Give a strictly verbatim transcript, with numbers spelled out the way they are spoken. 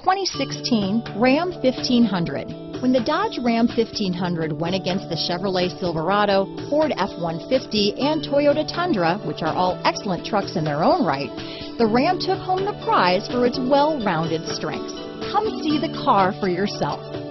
twenty sixteen Ram fifteen hundred. When the Dodge Ram fifteen hundred went against the Chevrolet Silverado, Ford F one fifty, and Toyota Tundra, which are all excellent trucks in their own right, the Ram took home the prize for its well-rounded strengths. Come see the car for yourself.